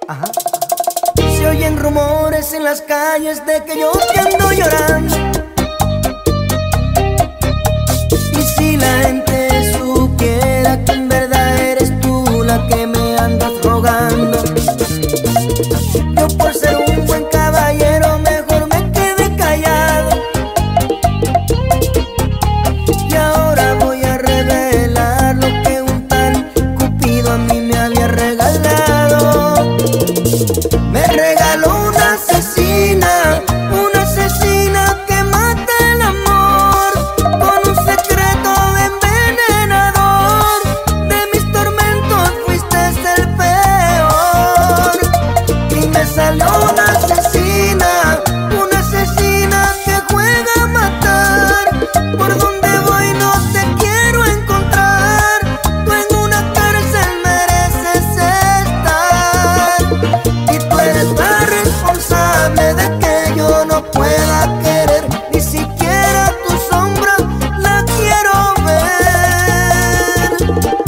Ajá. Se oyen rumores en las calles de que yo te ando llorando. Y si la gente supiera que en verdad eres tú la que me andas rogando, yo por ser un buen caballero mejor me quedé callado. Y ahora voy a revelar lo que un tal Cupido a mí me había regalado. Me regaló una asesina que mata el amor, con un secreto envenenador. De mis tormentos fuiste el peor. Y me salió una asesina que juega a matar. Por donde voy no te quiero encontrar. Tú en una cárcel mereces estar. Y tú eres la responsable de que yo no pueda querer. Ni siquiera tu sombra la quiero ver.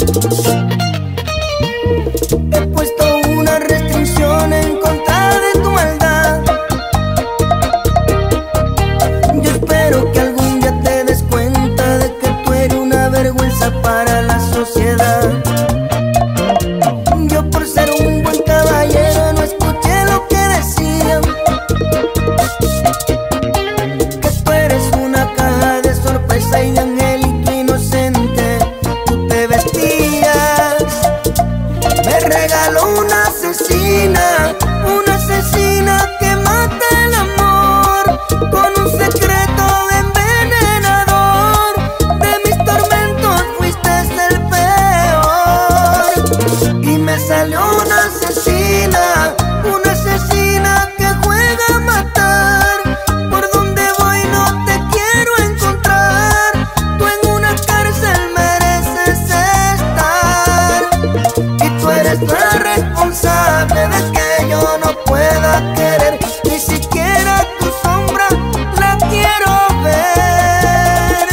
He puesto una restricción en contra de tu maldad. Yo espero que algún día te des cuenta de que tú eres una vergüenza para la sociedad. Yo por ser un buen caballero no escuché lo que decían, que tú eres una caja de sorpresa y de angelito inocente tú te vestías. Me regaló una asesina que mata el amor, con un secreto envenenador. De mis tormentos fuiste el peor. Y me salió una asesina que juega a matar. Por donde voy no te quiero encontrar. Tú en una cárcel mereces estar. Y tú eres la responsable de que yo no pueda querer. Ni siquiera tu sombra la quiero ver.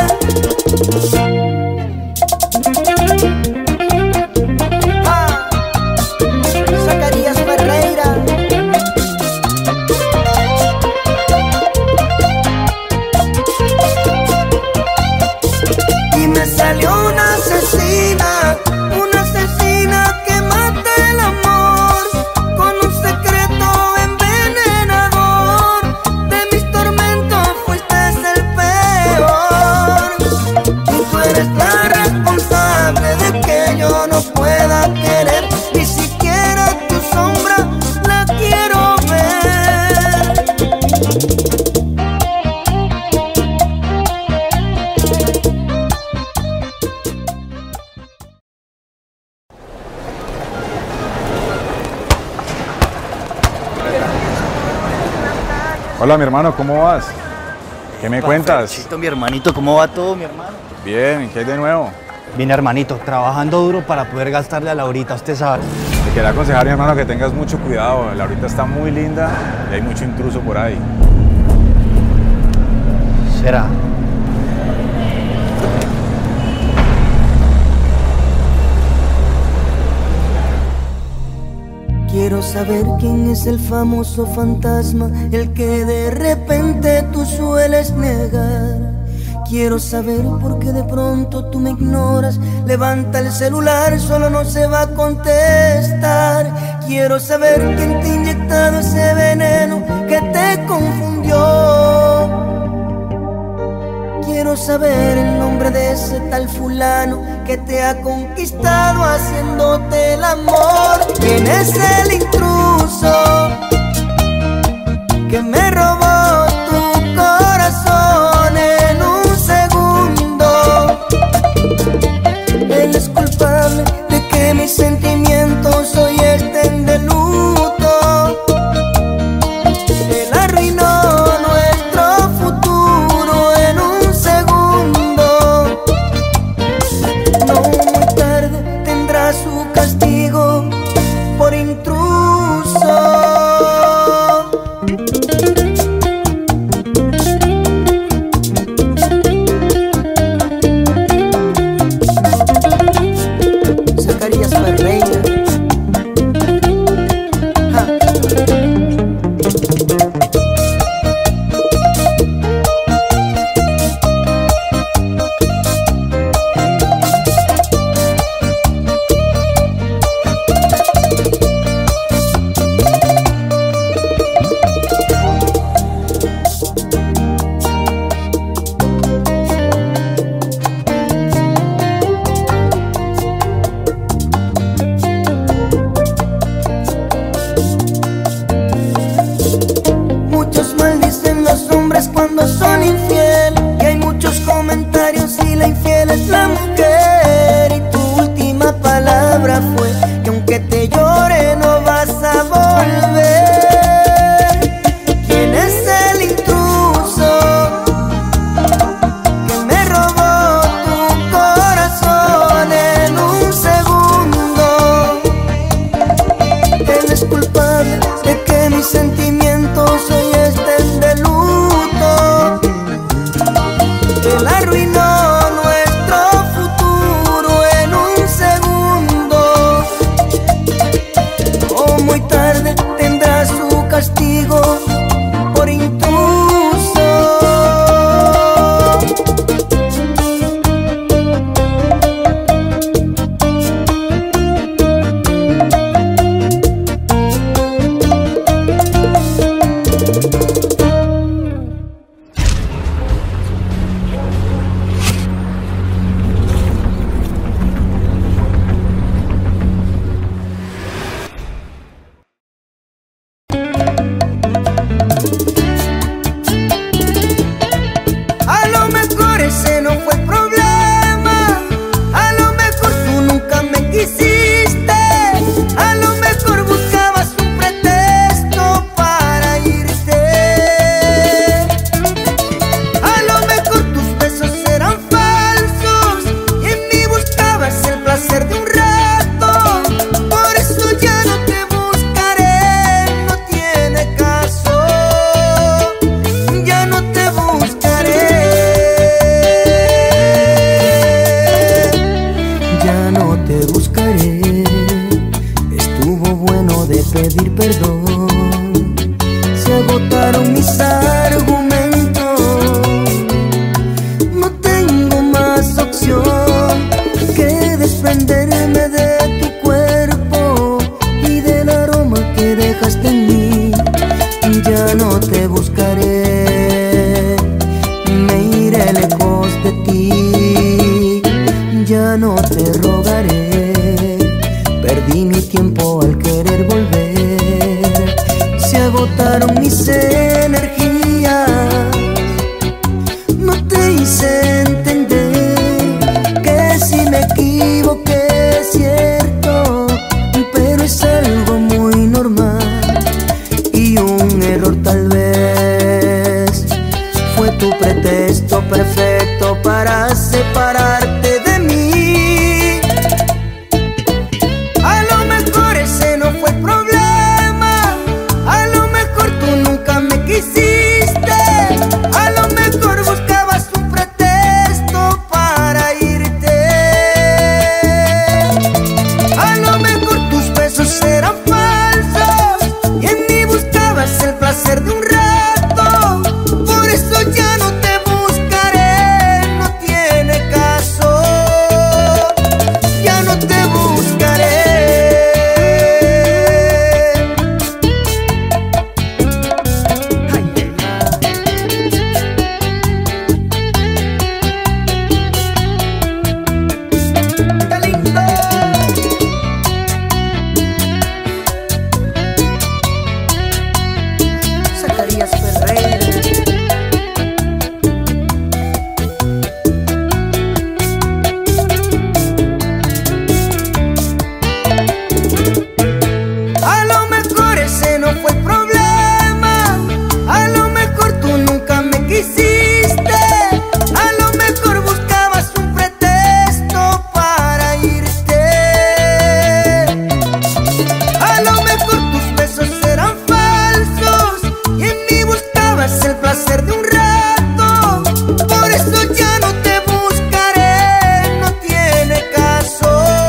Ah, Zacarías Ferreira. Y me salió una asesina que mata el amor, con un secreto envenenador. De mis tormentos fuiste el peor. Y tú eres la responsable de que yo no pueda querer. Ni siquiera tu sombra la quiero ver. Hola, mi hermano, ¿cómo vas? ¿Qué me cuentas? Ferchito, mi hermanito, ¿cómo va todo, mi hermano? Bien, ¿qué hay de nuevo? Bien, hermanito, trabajando duro para poder gastarle a Laurita, usted sabe. Te quería aconsejar, mi hermano, que tengas mucho cuidado. Laurita está muy linda y hay mucho intruso por ahí. ¿Será? Quiero saber quién es el famoso fantasma, el que de repente tú sueles negar. Quiero saber por qué de pronto tú me ignoras. Levanta el celular, solo no se va a contestar. Quiero saber quién te ha inyectado ese veneno que te confundió. Quiero saber el nombre de ese tal fulano que te ha conquistado haciéndote el amor. ¿Quién es el intruso que me robó tu corazón en un segundo? Él es culpable de que mis sentimientos hoy estén de luto. Él arruinó nuestro futuro en un segundo. No muy tarde tendrá su castigo por intruso. Ya no te buscaré. Estuvo bueno de pedir perdón. Se agotaron mis argumentos. No tengo más opción que desprenderme de tu cuerpo y del aroma que dejaste en mí. Ya no te buscaré, me iré lejos de ti. Ya no te rogaré, perdí mi tiempo al querer volver. Se agotaron mis energías. No te hice entender que si me equivoqué es cierto, pero es algo muy normal. Y un error tal vez fue tu pretexto perfecto para separarte de mí. A lo mejor ese no fue el problema. A lo mejor tú nunca me quisiste. A lo mejor buscabas un pretexto para irte. A lo mejor tus besos eran falsos y en mí buscabas el placer de un rato. Por eso ya no te buscaré, no tiene caso. Ya no te buscaré. Ay, ¡qué lindo! Zacarías Ferreira. A lo mejor ese no fue el problema. A lo mejor tú nunca me quisiste. A lo mejor buscabas un pretexto para irte. A lo mejor tus besos eran falsos y en mí buscabas el placer de un rato. Por eso ya no te buscaré, no tiene caso.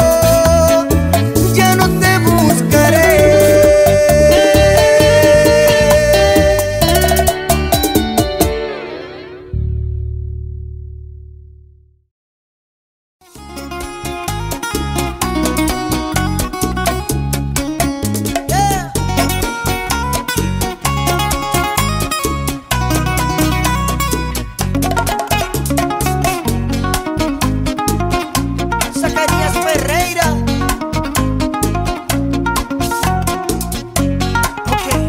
Ya no te buscaré. Yeah. Zacarías Ferreira. Okay.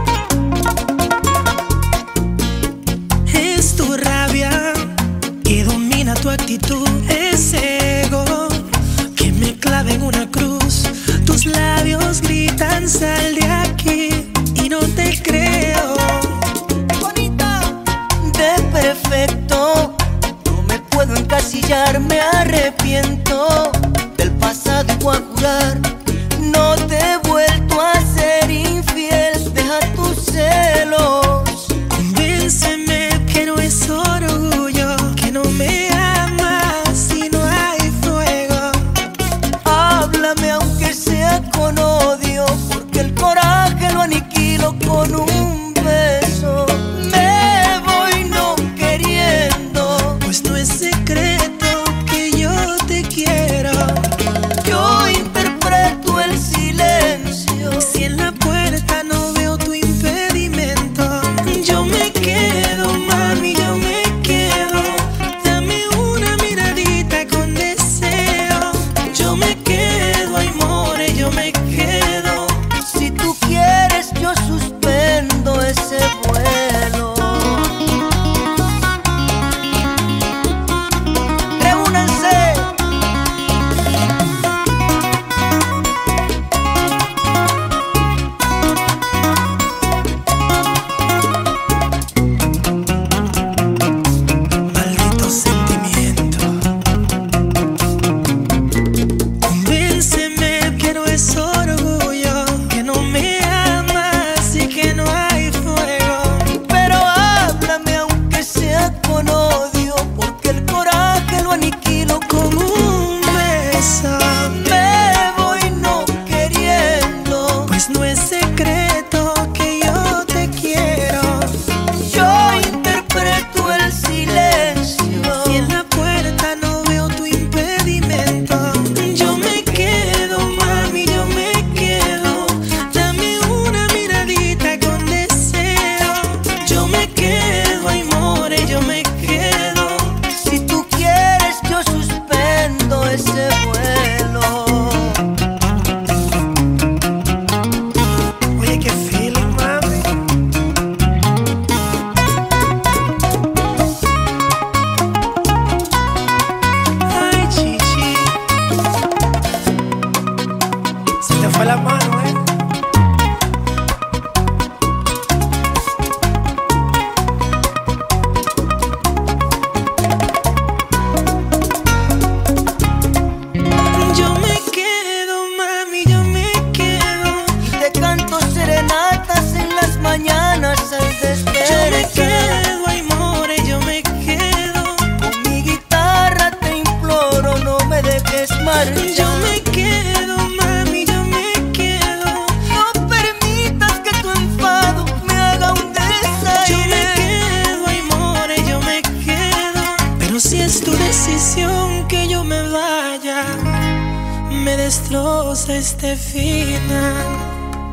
Es tu rabia que domina tu actitud, ese ego que me clava en una cruz. Tus labios gritan sal de aquí y no te creo. Bonita, de perfecto, no me puedo encasillar, me arrepiento del pasado y voy a jurar. No te he vuelto a ser infiel, deja tus celos. Convénceme que no es orgullo, que no me amas si no hay fuego. Háblame aunque sea con odio, porque el coraje lo aniquilo con un beso. Me voy no queriendo, Pues no es secreto que yo te quiero. yo interpreto me voy no queriendo. Pues no es secreto que yo te quiero. Yo interpreto el silencio Y en la puerta no veo tu impedimento. Yo me quedo, mami, yo me quedo. Dame una miradita con deseo. Yo me quedo, ay more, yo me quedo. Si tú quieres yo suspendo ese vuelo. Oye, qué feeling, mami. Ay, chichi, se te fue la mano, ¿eh? Yo me quedo, mami, yo me quedo. Y te canto serenatas en las mañanas al Yo me despertar. quedo, ay more, yo me quedo. Con mi guitarra te imploro no me dejes marchar. Yo me quedo, mami, yo me quedo. No permitas que tu enfado me haga un Yo me desaire. quedo, ay more, yo me quedo. Pero si es tu decisión que yo me vaya, me destroza este final.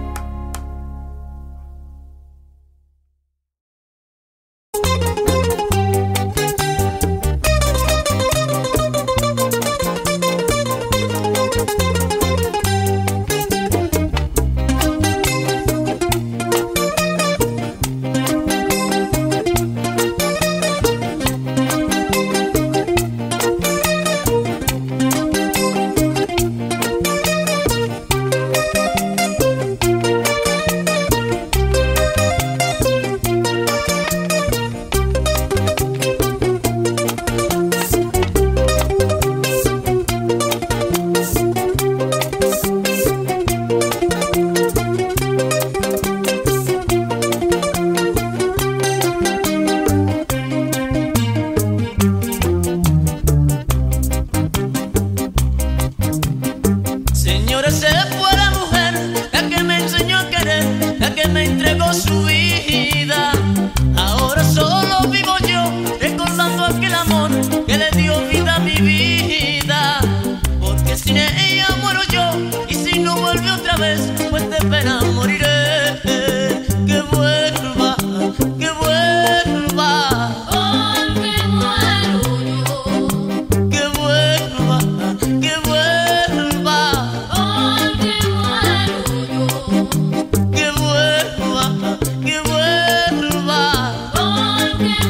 Señores, se fue la mujer, la que me enseñó a querer, la que me entregó su vida. Ahora solo vivo yo, recordando aquel amor que le dio vida a mi vida. Porque sin ella muero yo, y si no vuelve otra vez, pues de pena moriré. Que vuelva, que vuelva. Porque muero yo. Que vuelva, que vuelva. Porque muero yo. Que vuelva, que vuelva. Porque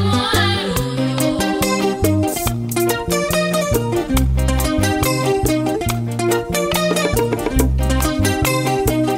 muero yo.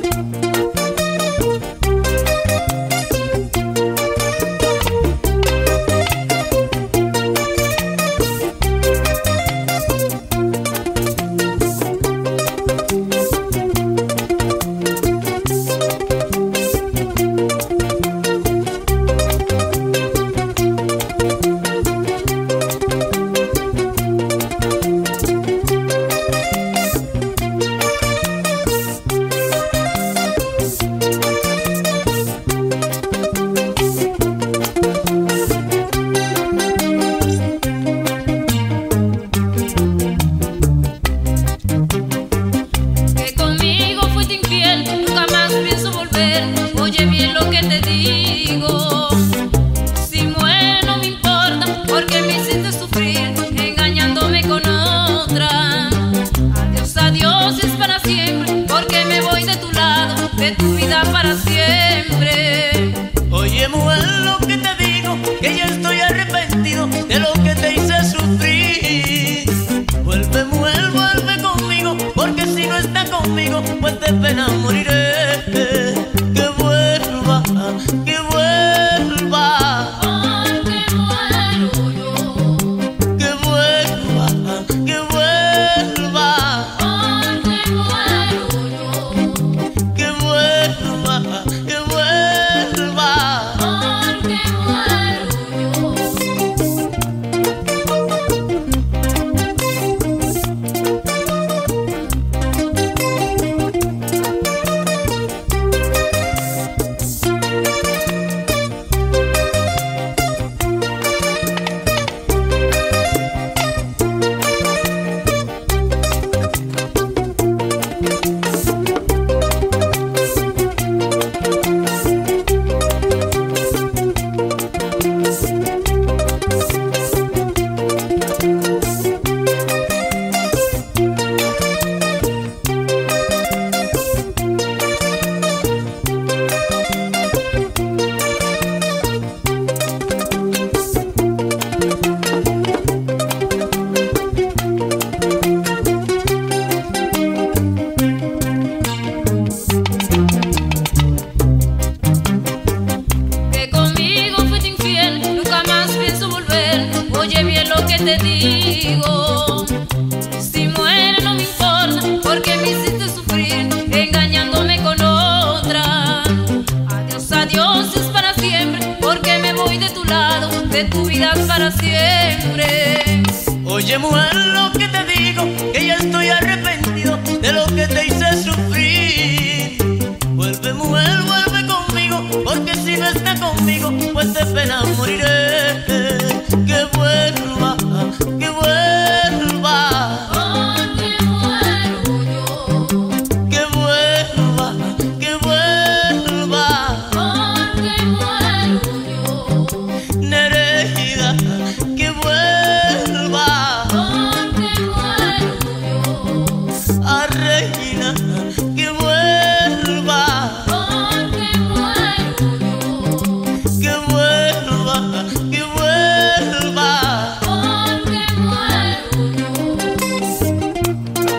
para siempre. Oye mujer, lo que te digo, que ya estoy arrepentido de lo que te hice sufrir. Vuelve mujer, vuelve conmigo, porque si no está conmigo, pues de pena moriré. Que vuelva, que vuelva. Porque muero yo. Que vuelva, que vuelva. Porque muero yo. Nereida, que vuelva. Porque muero yo. A Regina, que vuelva. Porque muero yo. Que vuelva, que vuelva. Porque muero yo.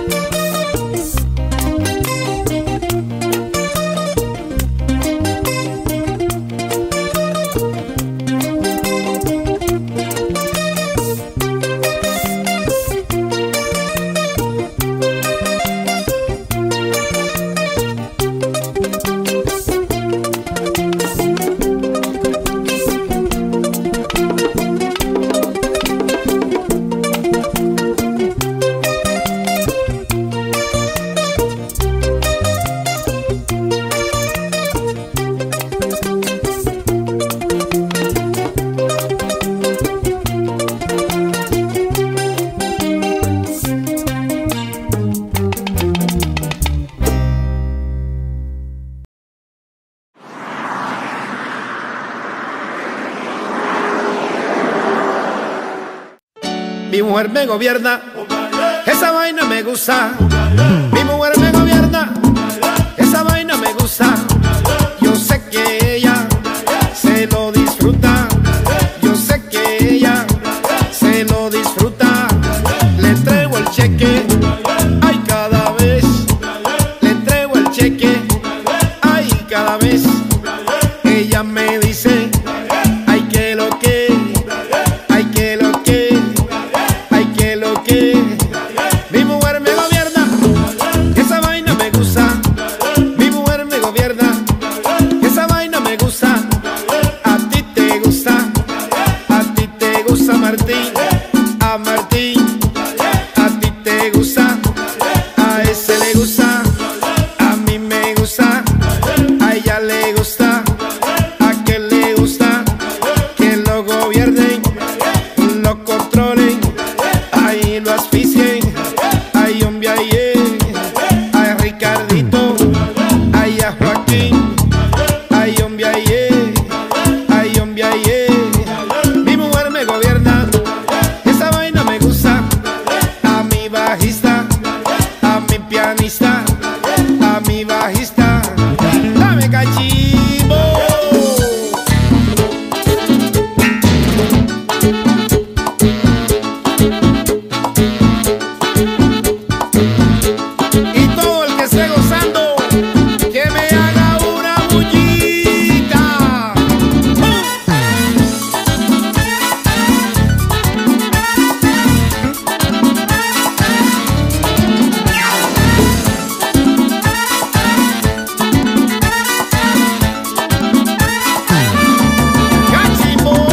Mi mujer me gobierna, esa vaina me gusta. Mi mujer me gobierna, esa vaina me gusta. Yo sé que ella se lo disfruta. Yo sé que ella se lo disfruta. Le entrego el cheque, ay, cada vez. Le entrego el cheque, ay, cada vez. Ella me dice, ay, que lo que, ay, que lo que. Mi mujer me gobierna, esa vaina me gusta. Mi mujer me gobierna, esa vaina me gusta. A ti te gusta, a ti te gusta Martín, a Martín. A ti te gusta, a ese le gusta, a mí me gusta, a ella le gusta, a aquel le gusta. Que lo gobiernen, lo controlen, ahí lo asfixien. Ay, hombre, ay, Ricardito, ay, a Joaquín, ay, hombre, ay, hombre, mi mujer me gobierna, esa vaina me gusta. A mi bajista, a mi pianista, a mi bajista, dame cachimbo. Y todo el que esté gozando, que me haga una bullita. Cachimbo.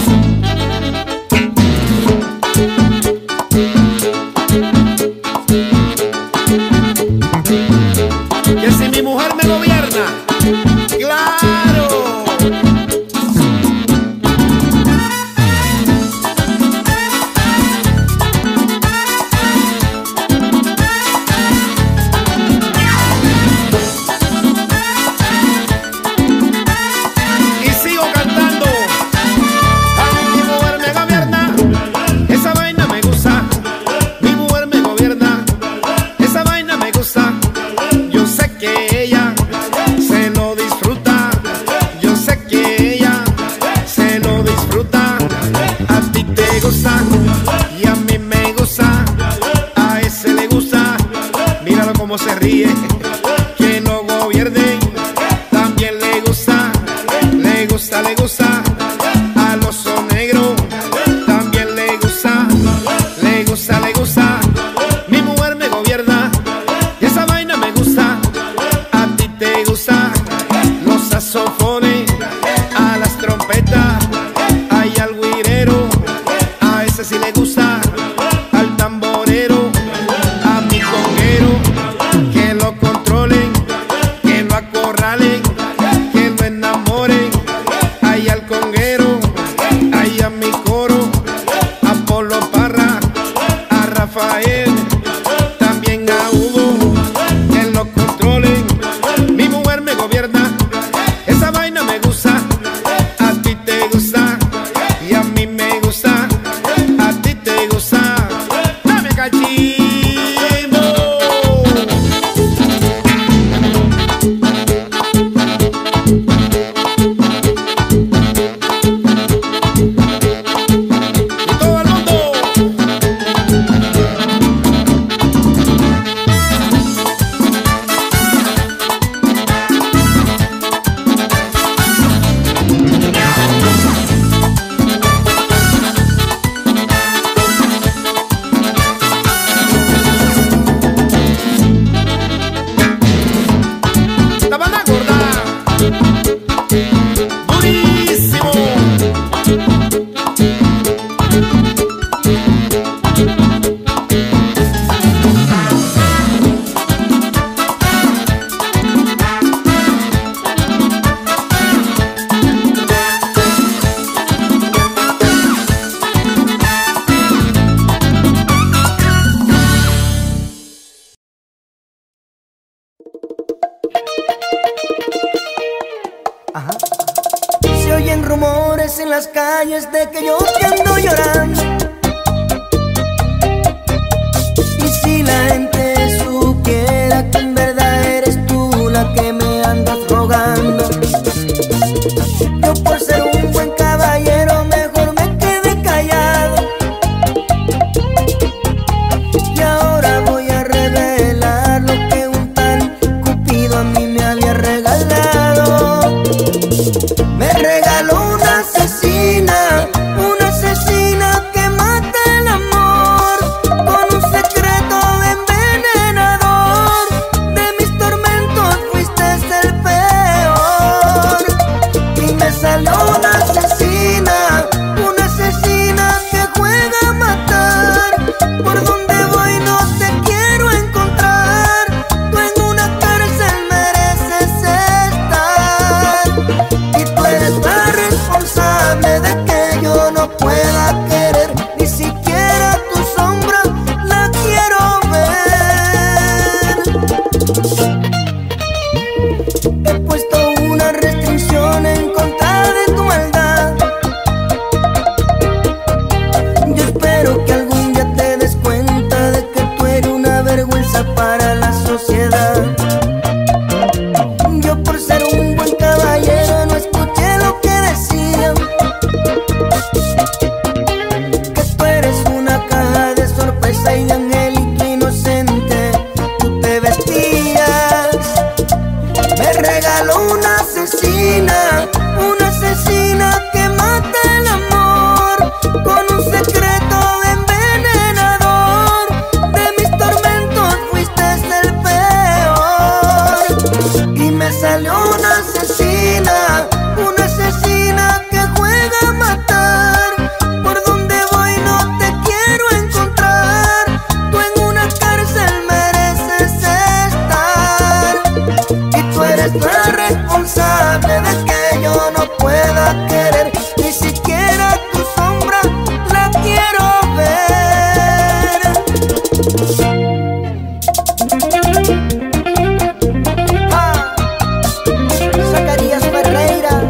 Que si mi mujer me gobierna, claro. Y sigo cantando. A mi mujer me gobierna, esa vaina me gusta. Mi mujer me gobierna, esa vaina me gusta. Yo sé que ella se lo disfruta. Yo sé que ella se lo disfruta. A ti te gusta y a mí me gusta. A ese le gusta, míralo cómo se ríe. Que lo gobiernen, también le gusta. Le gusta, le gusta. Al oso negro, también le gusta. Le gusta, le gusta. Mi mujer me gobierna, esa vaina me gusta. A ti te gusta los saxofones, a las trompetas, hay al güirero, Se oyen rumores en las calles de que yo te ando llorando. Y si la gente supiera que en verdad eres tú la que me andas rogando, yo por ser un buen caballero mejor me quedé callado. Y ahora voy a revelar lo que un tal Cupido a mí me había regalado. Me regaló una asesina que mata el amor, con un secreto envenenador. De mis tormentos fuiste el peor, y me salió una asesina que juega a matar. Por donde voy no te quiero encontrar, tú en una cárcel mereces estar. Y tú eres la responsable de que yo no pueda querer, ni siquiera tu sombra la quiero ver. He puesto una restricción en contra de tu maldad. Yo espero que algún día te des cuenta de que tú eres una vergüenza para la sociedad. Yo por ser un buen caballero no escuché lo que decían, que tú eres una caja de sorpresa y de angelito inocente tú te vestías. Me regaló una asesina que mata el amor, con un secreto envenenador. De mis tormentos fuiste el peor, y me salió una asesina que juega a matar. Por donde voy no te quiero encontrar, tú en una cárcel mereces estar. Y tú eres la responsable de que yo no pueda querer, ni siquiera tu sombra la quiero ver. Zacarías Ferreira.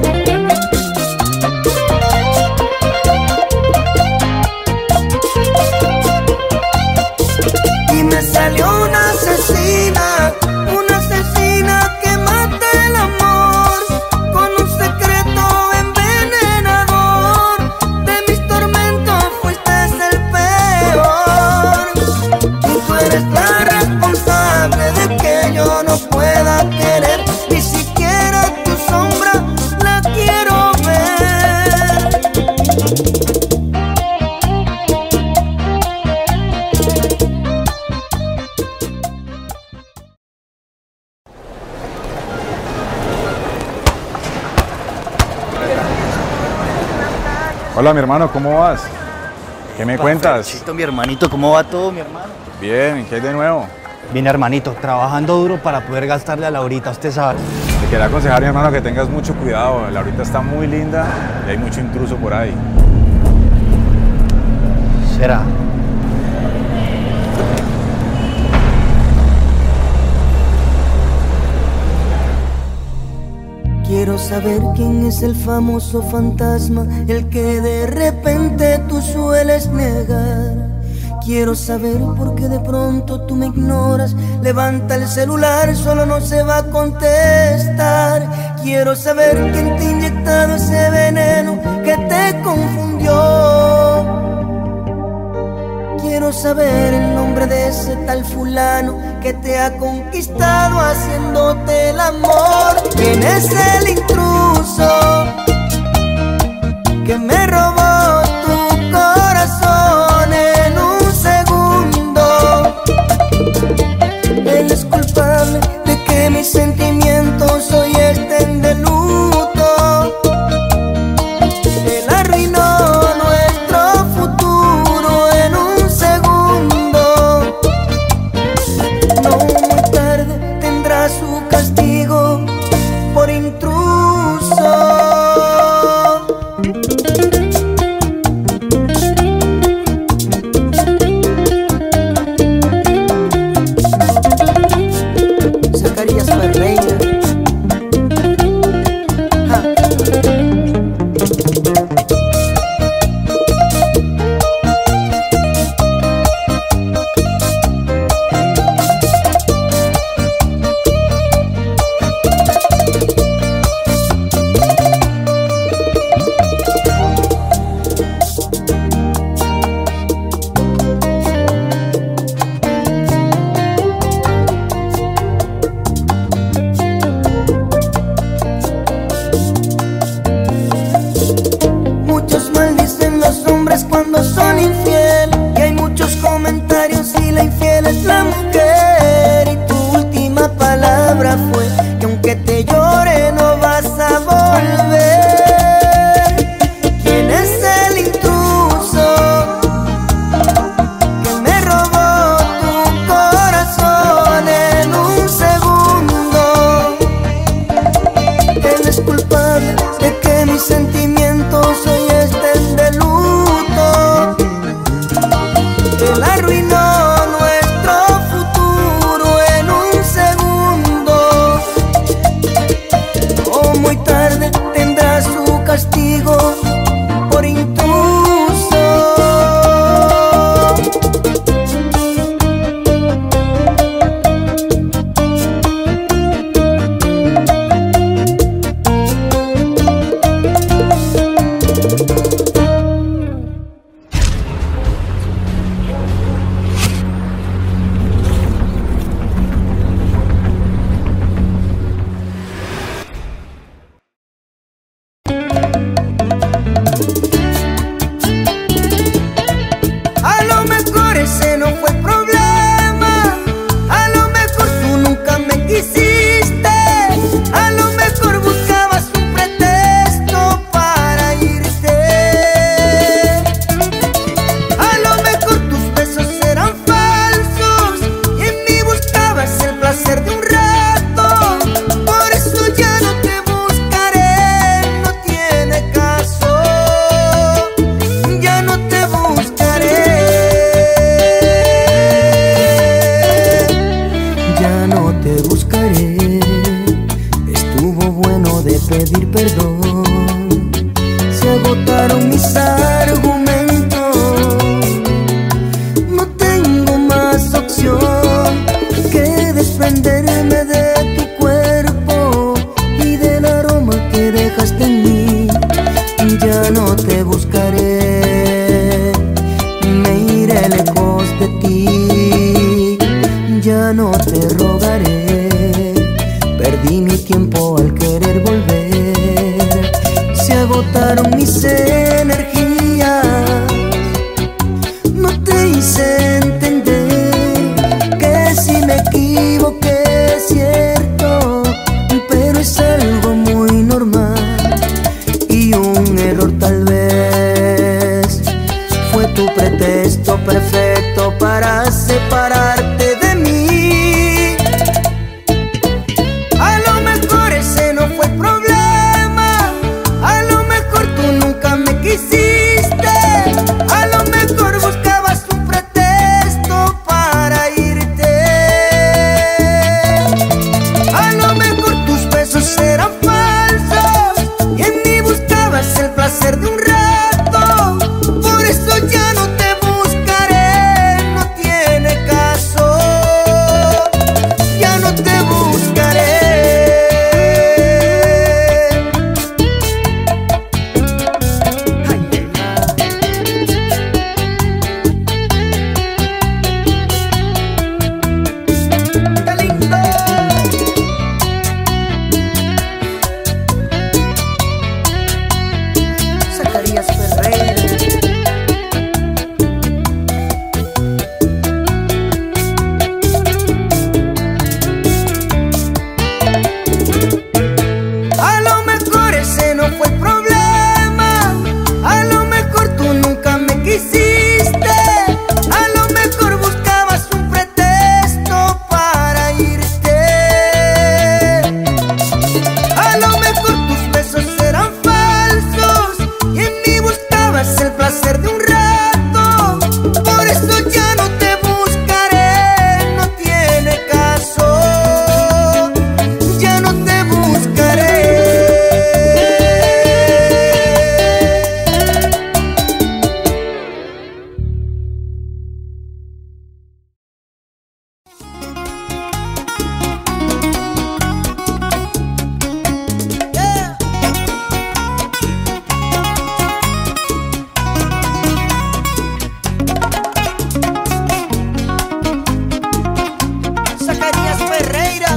Y me salió una asesina que mata el amor, con un secreto envenenador. De mis tormentos fuiste el peor, y tú eres la responsable de que yo no pueda querer, ni siquiera tu sombra la quiero ver. Hola, mi hermano, ¿cómo vas? ¿Qué me cuentas? Ferchito, mi hermanito, ¿cómo va todo, mi hermano? Bien, ¿qué hay de nuevo? Bien, hermanito, trabajando duro para poder gastarle a Laurita, usted sabe. Te quería aconsejar, mi hermano, que tengas mucho cuidado. Laurita está muy linda y hay mucho intruso por ahí. ¿Será? Quiero saber quién es el famoso fantasma, el que de repente tú sueles negar. Quiero saber por qué de pronto tú me ignoras. Levanta el celular, solo no se va a contestar. Quiero saber quién te ha inyectado ese veneno que te confundió. Quiero saber el nombre de ese tal fulano que te ha conquistado haciéndote el amor. ¿Quién es el intruso que me robó tu corazón en un segundo? Él es culpable de que mis sentimientos hoy estén de luto. Él arruinó nuestro futuro en un segundo. No muy tarde tendrá su castigo por intruso. no te buscaré. Estuvo bueno de pedir perdón. Se agotaron mis argumentos. No tengo más opción que desprenderme de tu cuerpo y del aroma que dejaste en mí. Ya no te buscaré, me iré lejos de ti. Ya no te rogaré, perdí mi tiempo al querer volver. Se agotaron mis energías, no te hice entender que si me equivoqué es cierto, pero es algo muy normal. Y un error tal vez fue tu pretexto perfecto para separarte de mí. A lo mejor ese no fue el problema, a lo mejor tú nunca me quisiste, a lo mejor buscabas un pretexto para irte. A lo mejor tus besos eran falsos y en mí buscabas el placer de un rato. Por eso ya no te buscaré, no tiene caso. Ya no te buscaré. Ay, ¡qué lindo! Zacarías Ferreira. A lo mejor ese no fue el problema, a lo mejor tú nunca me quisiste, a lo mejor buscabas un pretexto para irte. A lo mejor tus besos eran falsos y en mí buscabas el placer de un rato. Por eso ya no te buscaré, no tiene caso. Ya no te buscaré. Yeah. Zacarías Ferreira.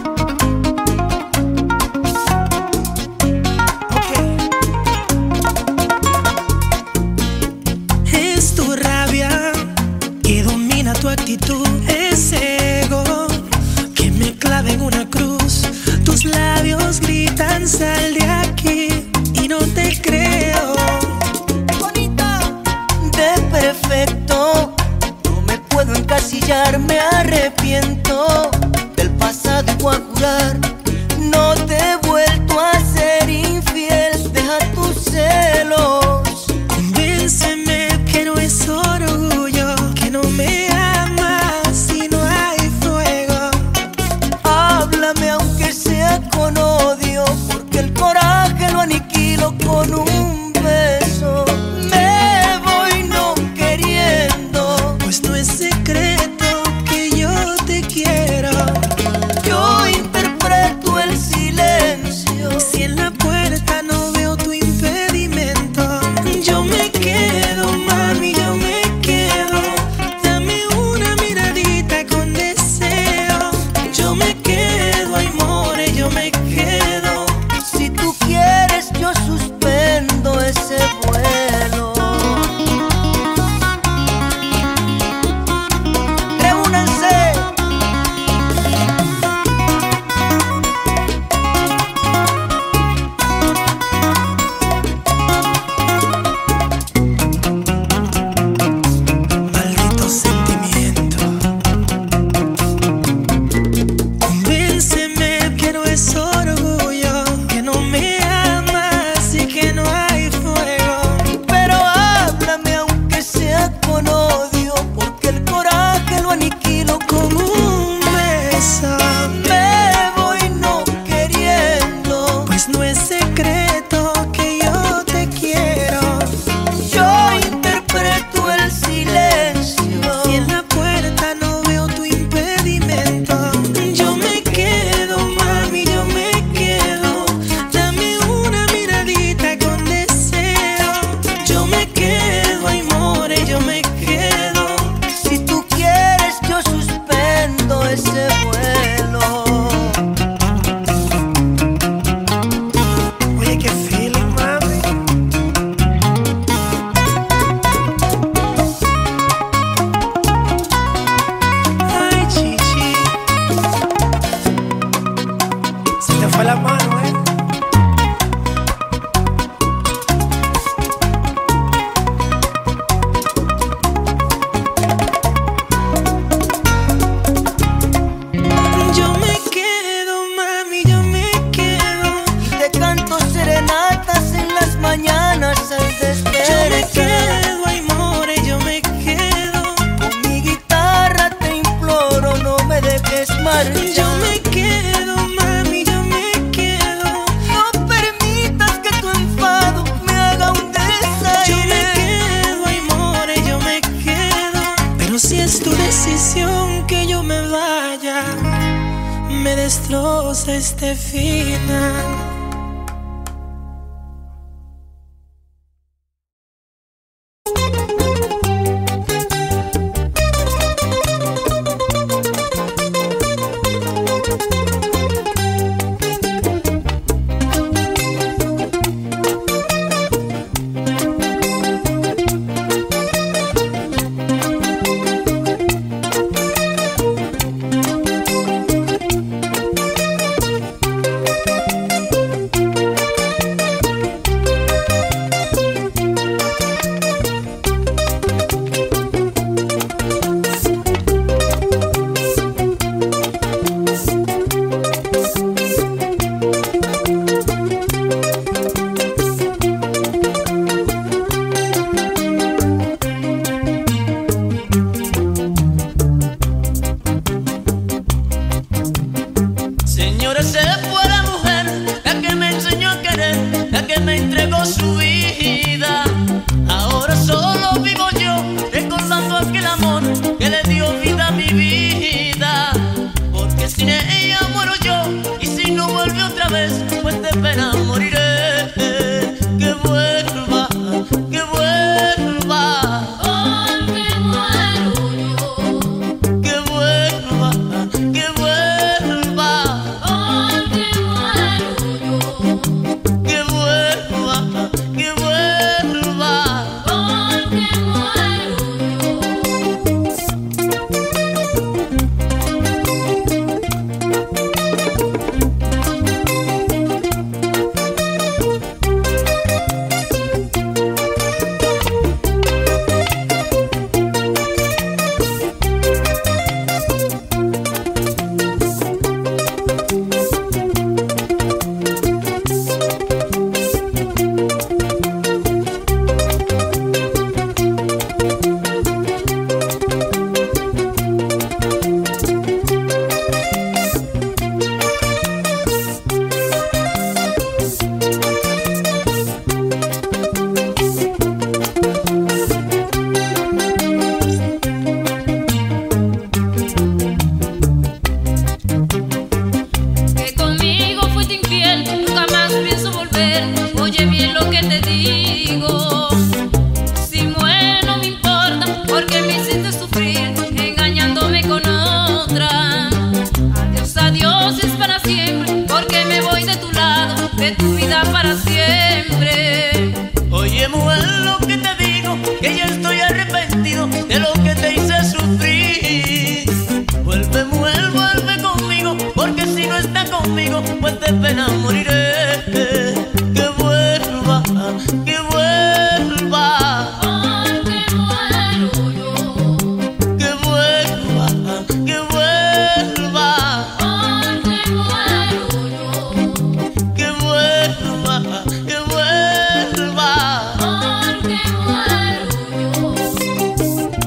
Es tu rabia que domina tu actitud, es ego que me clava en una cruz. Tus labios gritan sal de aquí y no te creo. Bonita, de perfecto, no me puedo encasillar, me arrepiento del pasado y voy a jurar. No te he vuelto a ser infiel, deja tus celos. Convénceme que no es orgullo, que no me amas si no hay fuego. Háblame aunque sea con odio, porque el coraje lo aniquilo con un beso. Me voy no queriendo, Pues no es secreto que yo te quiero. quedo, mami, yo me quedo. No permitas que tu enfado me haga un desaire. Yo me quedo, ay, more, yo me quedo. Pero si es tu decisión que yo me vaya, me destroza este final. Señores, se fue la mujer, la que me enseñó a querer, la que me entregó su vida. Ahora solo vivo yo, recordando aquel amor que le dio vida a mi vida. Porque sin ella muero yo, y si no vuelve otra vez, pues de pena moriré. Que vuelva, que vuelva. Porque muero yo. Que vuelva, que vuelva. Porque muero yo. Que vuelva, que vuelva. Porque que conmigo fuiste infiel, nunca más pienso volver. Oye bien lo que te digo. Si muero no me importa, porque me hiciste sufrir, engañándome con otra. Adiós, adiós es para siempre, porque me voy de tu lado, de tu vida para siempre. Oye, mujer, lo que te digo, que ya estoy arrepentido de lo que te hice sufrir. Vuelve, mujer, vuelve conmigo, porque si no está conmigo, pues de pena moriré. Que vuelva, que vuelva. Porque muero yo. Que vuelva, que vuelva. Porque muero yo. Que vuelva, que vuelva. Porque muero yo.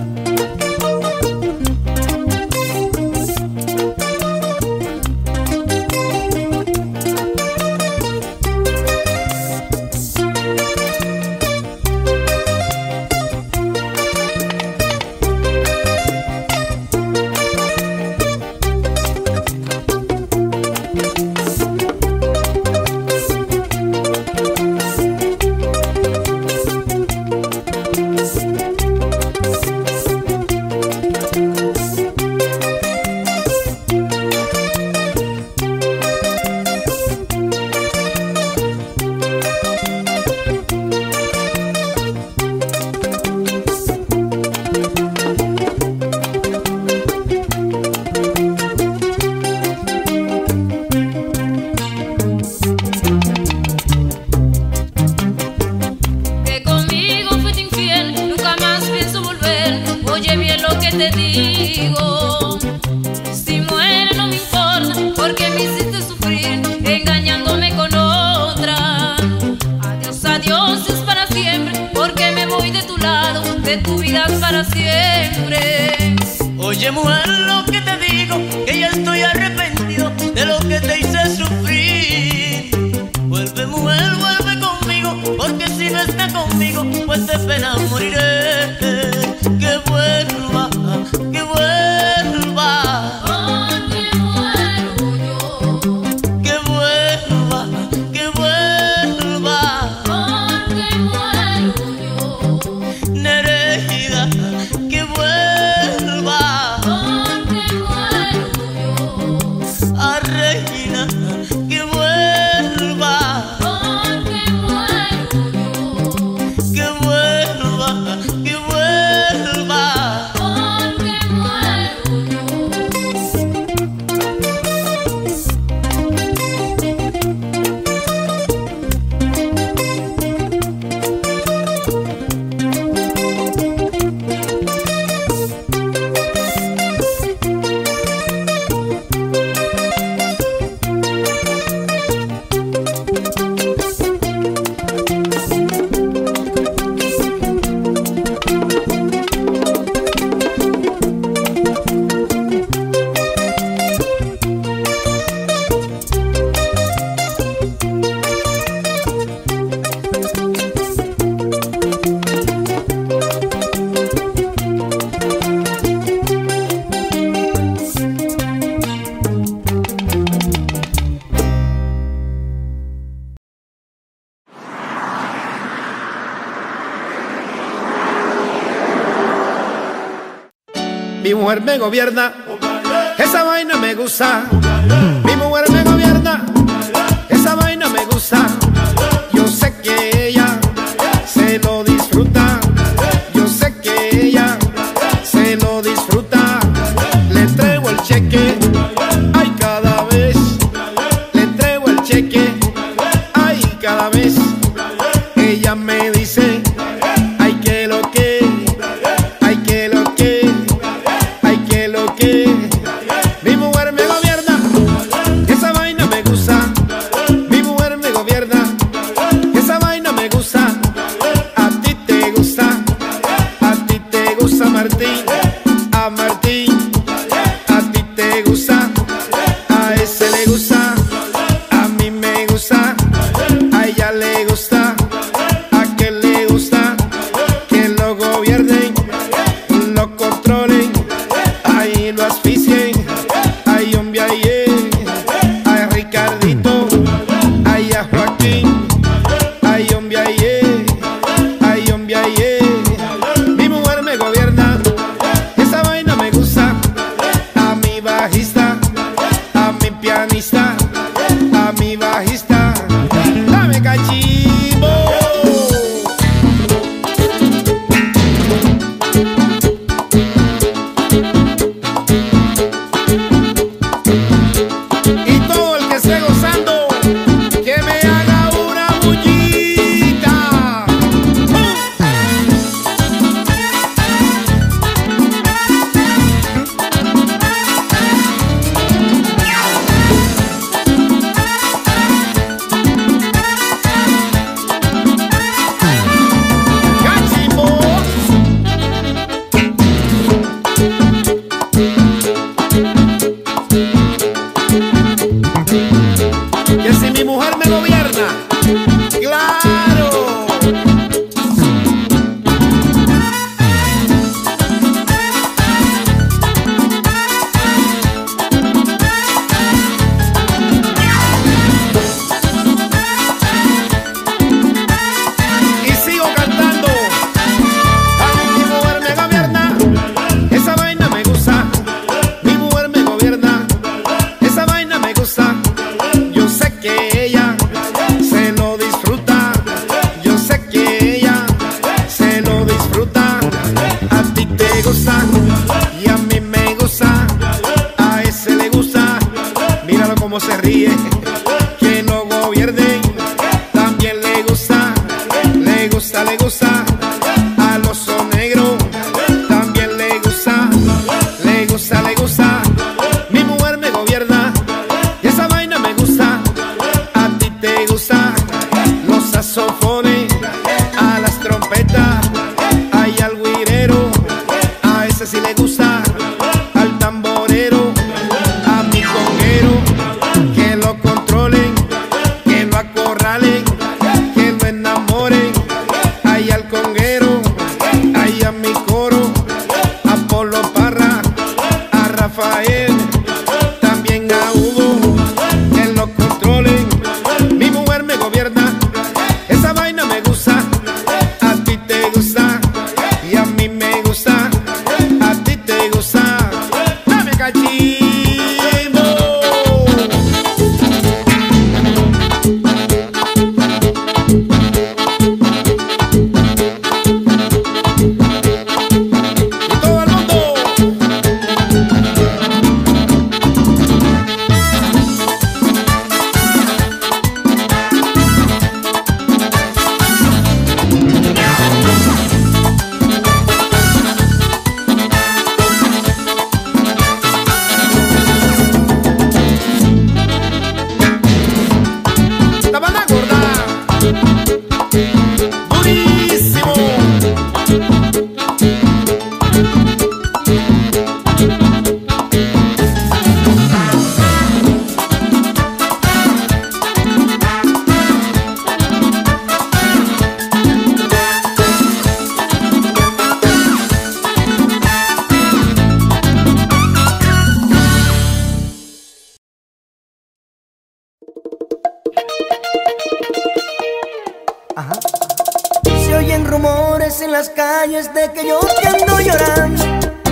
te digo, si muere no me importa, porque me hiciste sufrir engañándome con otra. Adiós, adiós es para siempre, porque me voy de tu lado, de tu vida es para siempre. Oye mujer, lo que te digo, que ya estoy arrepentido a reina que vuelva, porque muero yo. que vuelva, que vuelva. Porque muero yo. Mi mujer me gobierna, esa vaina me gusta. Mi mujer me gobierna, esa vaina me gusta. Yo sé que ella se lo disfruta. Yo sé que ella se lo disfruta. Le traigo el cheque, ay, cada vez. Le traigo el cheque, ay, cada vez. Ella me dice, ay, que lo que, ay, que lo que. Mi mujer me gobierna, esa vaina me gusta. Mi mujer me gobierna, esa vaina me gusta. A ti te gusta Martín, a Martín. A ti te gusta, a ese le gusta, a mí me gusta, a ella le gusta, a aquel le gusta. Que lo gobiernen, lo controlen, ahí lo asfixien. Ay, hombre, ay, Ricardito, ay, a Joaquín, ay, hombre, ay, hombre, mi mujer me gobierna, esa vaina me gusta. A mi bajista, a mi pianista, a mi bajista, dame cachimbo. Y todo el que esté gozando, que me haga una bullita. Cachimbo. Que si mi mujer me gobierna, claro. Y sigo cantando. Ay, mi mujer me gobierna, esa vaina me gusta. Mi mujer me gobierna, esa vaina me gusta. Yo sé que ella se lo disfruta. Yo sé que ella se lo disfruta. A ti te gusta y a mí me gusta. A ese le gusta, míralo cómo se ríe. Que lo gobiernen, también le gusta. Le gusta, le gusta. Al oso negro, también le gusta. Le gusta, le gusta. Mi mujer me gobierna, y esa vaina me gusta. A ti te gusta los saxofones, a las trompetas, hay al güirero, a ese sí le gusta, al tamborero, a mi conguero, que lo controla. rumores en las calles de que yo te ando llorando.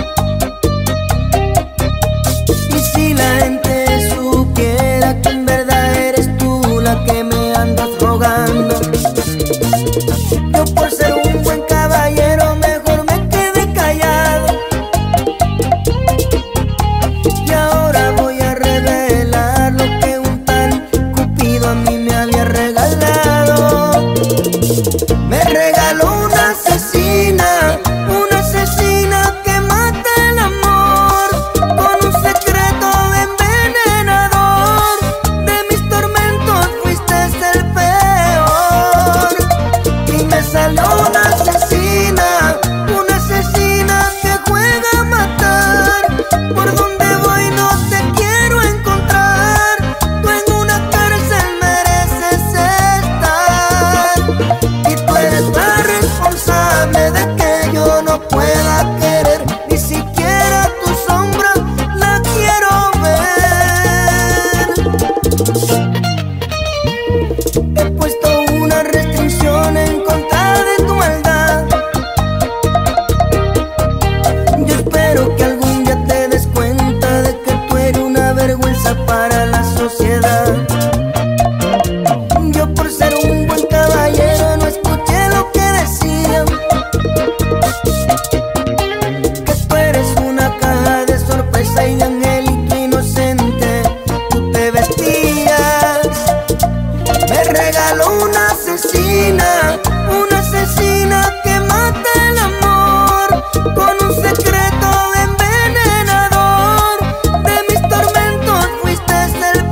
Y si la gente supiera que en verdad eres tú la que me andas rogando, yo por ser un buen caballero mejor me quedé callado. Y ahora voy a revelar lo que un tal Cupido a mí me había regalado. Me regaló una asesina que mata el amor, con un secreto envenenador. De mis tormentos fuiste el peor, y me salió una asesina que juega a matar. Por donde voy no te quiero encontrar, tú en una cárcel mereces estar. Y tú eres la responsable de que yo no pueda querer, ni siquiera tu sombra la quiero ver. He puesto una restricción en contra de tu maldad. Yo espero que algún día te des cuenta de que tú eres una vergüenza para la sociedad. Yo por ser un buen caballero no escuché lo que decían, que tú eres una caja de sorpresa y de angelito inocente tú te vestías. Me regaló una asesina que mata el amor, con un secreto envenenador. De mis tormentos fuiste el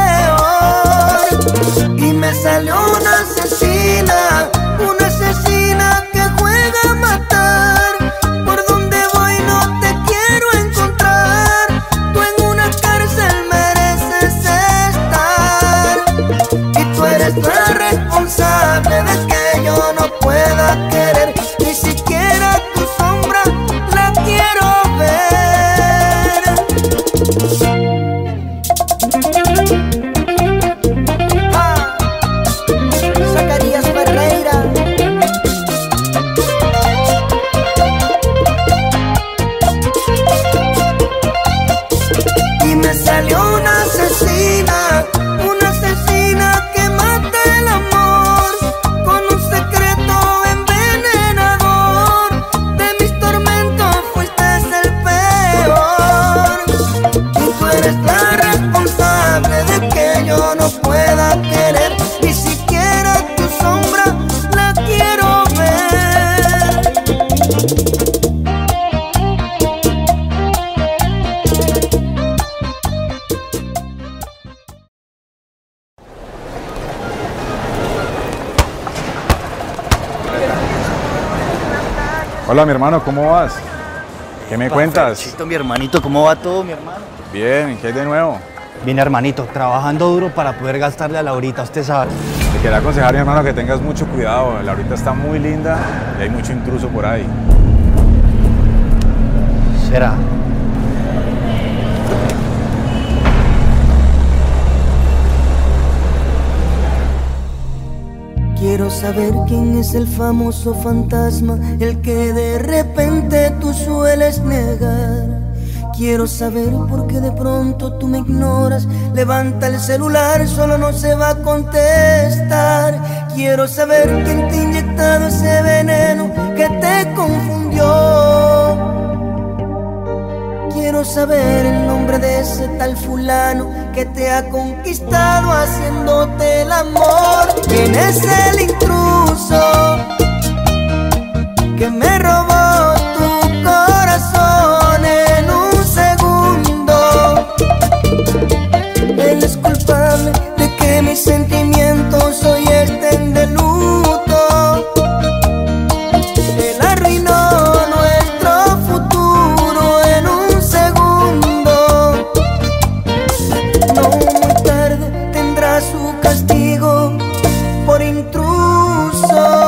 peor, y me salió una asesina que juega a matar. Por donde voy no te quiero encontrar, tú en una cárcel mereces estar. Y tú eres la responsable de que yo no pueda querer, ni siquiera tu sombra la quiero ver. Ah, Zacarías Ferreira. Y me salió una asesina que mata el amor, con un secreto envenenador. De mis tormentos fuiste el peor, y tú eres la responsable de que yo no pueda querer, ni siquiera tu sombra la quiero ver. Hola, mi hermano, ¿cómo vas? ¿Qué me cuentas? Ferchito, mi hermanito, ¿cómo va todo, mi hermano? Bien, ¿qué hay de nuevo? Bien, hermanito, trabajando duro para poder gastarle a Laurita, usted sabe. Te quería aconsejar, mi hermano, que tengas mucho cuidado. Laurita está muy linda y hay mucho intruso por ahí. ¿Será? Quiero saber quién es el famoso fantasma, el que de repente tú sueles negar. Quiero saber por qué de pronto tú me ignoras. Levanta el celular, solo no se va a contestar. Quiero saber quién te ha inyectado ese veneno que te confundió. Quiero saber el nombre de ese tal fulano que te ha conquistado haciéndote el amor. ¿Quién es el intruso que me robó tu corazón en un segundo? Él es culpable de que mis sentimientos hoy estén de luto. Él arruinó nuestro futuro en un segundo. No muy tarde tendrá su castigo por intruso.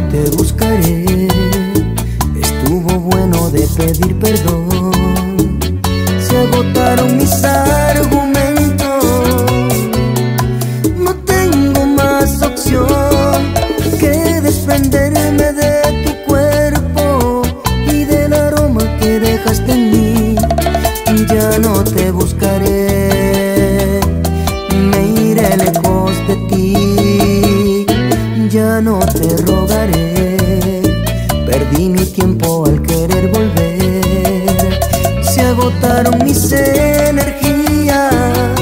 te buscaré. Estuvo bueno de pedir perdón. Se agotaron mis argumentos. No tengo más opción que desprenderme de tu cuerpo y del aroma que dejaste en mí. Ya no te buscaré, me iré lejos de ti. Ya no te rogaré, perdí mi tiempo al querer volver. Se agotaron mis energías,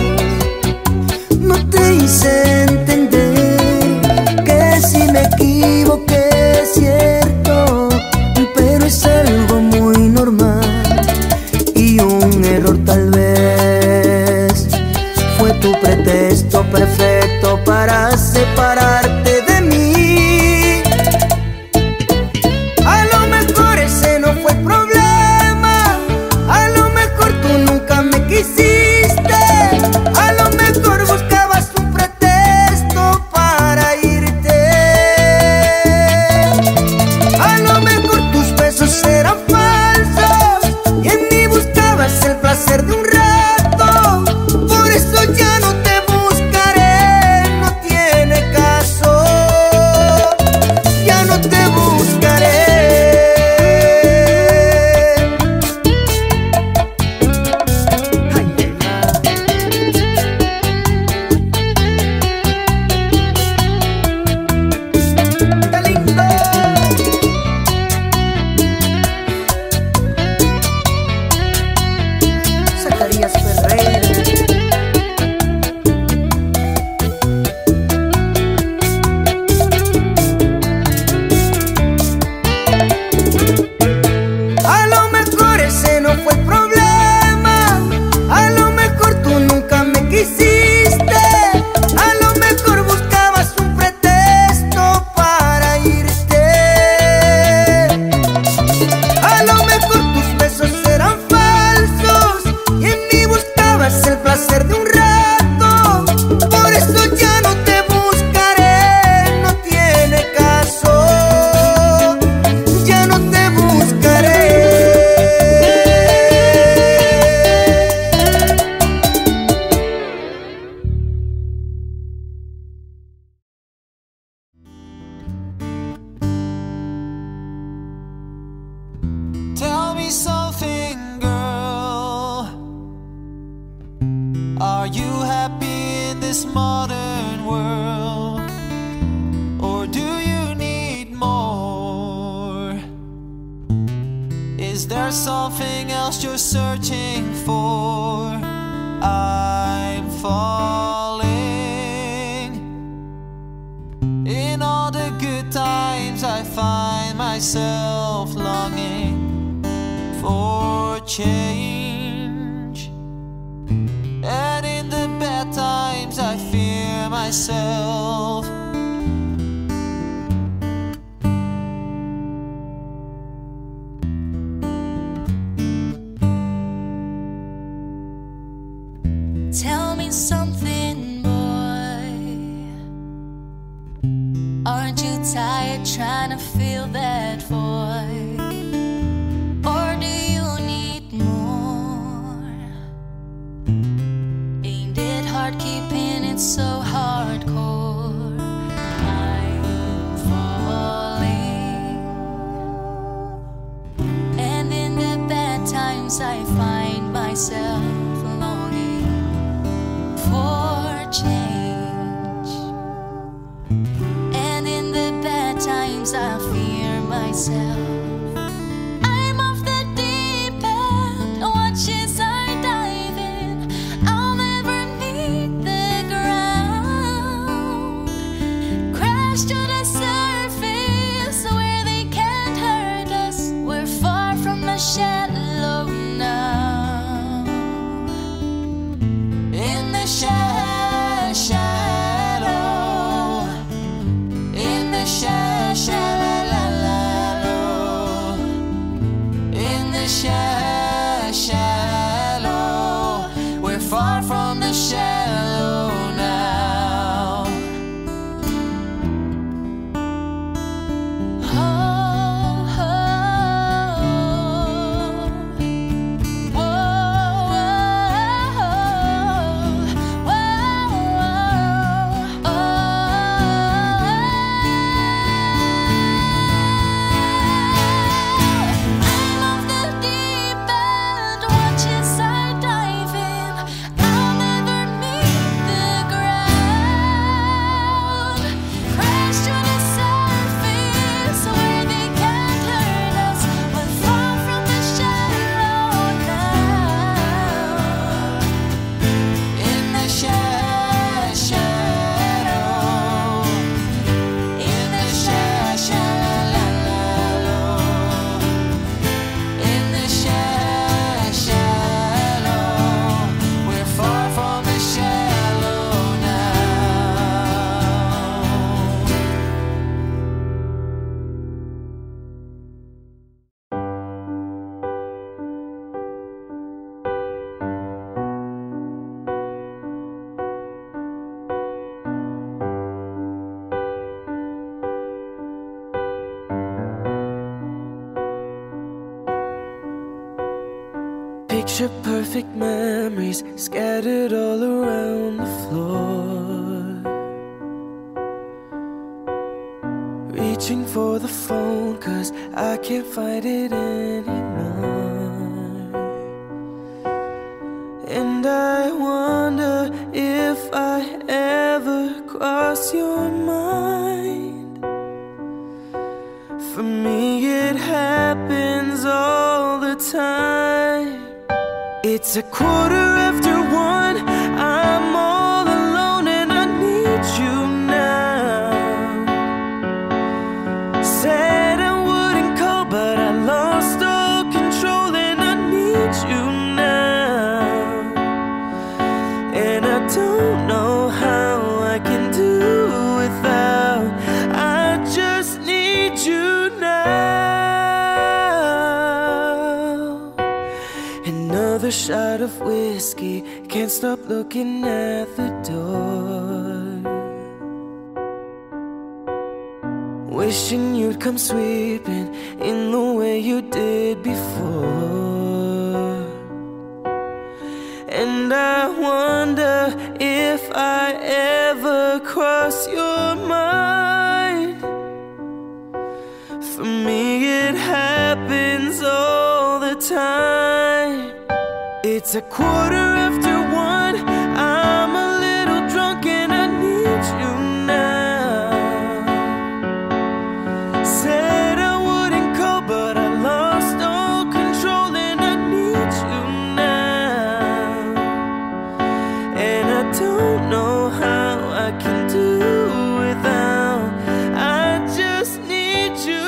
no te hice entender que si me equivoqué es cierto, pero es algo muy normal. Y un error tal vez fue tu pretexto perfecto para separarte de mí. A lo mejor ese no fue el problema, a lo mejor tú nunca me quisiste, a lo mejor buscabas un pretexto para irte. A lo mejor tus besos eran falsos y en mí buscabas el placer de un rato. Por eso ya no te buscaré, no tiene caso. Ya no te buscaré. Ay, ay, ay. ¡Qué lindo! Zacarías Ferreira. A lo mejor ese no fue el problema, a lo mejor tú nunca me quisiste, a lo mejor buscabas un pretexto para irte. A lo mejor tus besos eran falsos y en mí buscabas el placer de un rato. Por eso ya no te buscaré, no tiene caso. Ya no te buscaré. Tell me something, girl. Are you happy in this modern world? Or do you need more? Is there something else you're searching for? I'm falling. In all the good times I find myself longing for change, and in the bad times I fear myself. Tell me something, boy. Aren't you tired trying to fill that void? Or do you need more? Ain't it hard keeping it so hardcore? I'm falling, and in the bad times I find myself longing for change, and in the bad times I fear myself. I'm off the deep end, watch as I dive in. I'll never meet the ground. Crash to the surface where they can't hurt us. We're far from the shallow now. In the shadow, in the shallow. Picture perfect memories scattered all around the floor. Reaching for the phone 'cause I can't find it anymore. And I wonder if I ever cross your mind. For me it happens all the time. It's 1:15, I'm all alone and I need you now. Said I wouldn't call but I lost all control and I need you now. And I don't know how I can do without. I just need you now. Another shot of whiskey, can't stop looking at the door. Wishing you'd come sweeping in the way you did before. And I wonder if I ever cross your mind. For me it happens all the time. It's 1:15, I'm a little drunk and I need you now. Said I wouldn't call but I lost all control and I need you now. And I don't know how I can do without. I just need you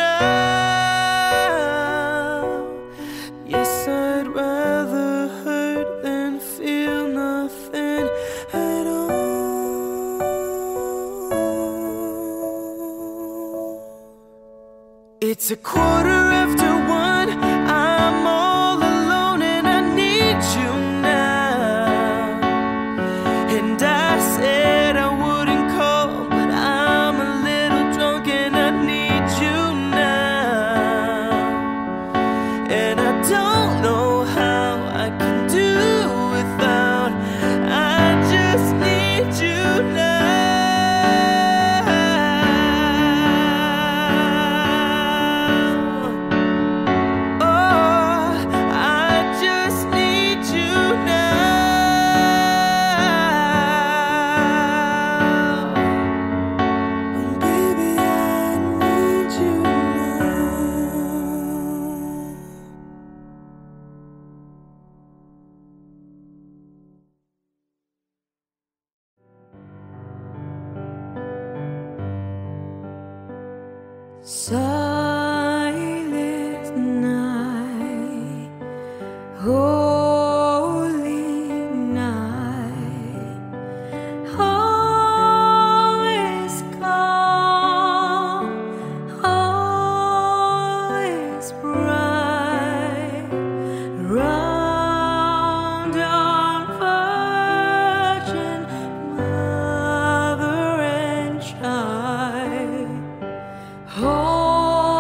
now. Yes, I'd rather hurt than feel nothing at all. It's 1:15, I'm all alone and I need you now. And I said I wouldn't call but I'm a little drunk and I need you now. And I don't know how I can do without. I just need you now. Oh, I just need you now. Baby, I need you now. Silent night, holy night, all is calm, all is bright, round on Virgin Mother and child. Holy night, holy night, all is calm, all is bright, round on Virgin Mother and child. Holy night, holy night, all is calm, all is bright, round on Virgin Mother and child. Holy night, holy night, all is calm, all is bright, round on Virgin Mother and child. Holy night, holy night, all is calm, all is bright, round on Virgin Mother and child. Holy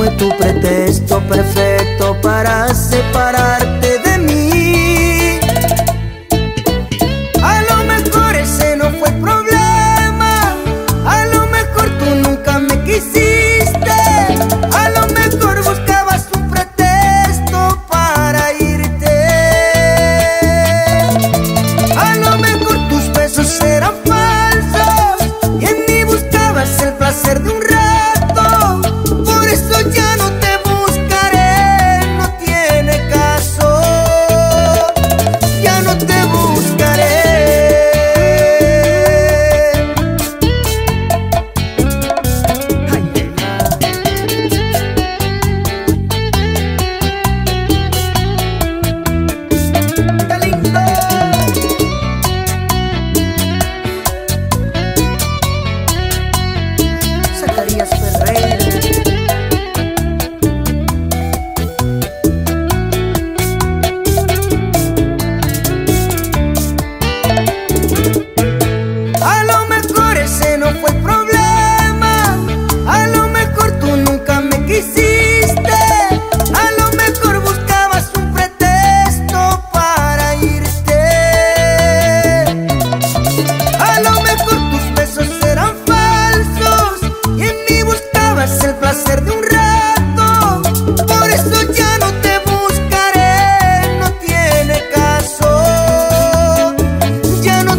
fue tu pretexto perfecto para separarte de mí. A lo mejor ese no fue el problema, a lo mejor tú nunca me quisiste, a lo mejor buscabas un pretexto para irte. A lo mejor tus besos eran falsos y en mí buscabas el placer de un rato. Por eso ya no te buscaré, no tiene caso. Ya no te buscaré. ¡Qué lindo! Zacarías Ferreira. A lo mejor ese no fue el problema, a lo mejor tú nunca me quisiste, a lo mejor buscabas un pretexto para irte. A lo mejor tus besos eran falsos y en mí buscabas el placer de un rato. Por eso ya no te buscaré, no tiene caso. Ya no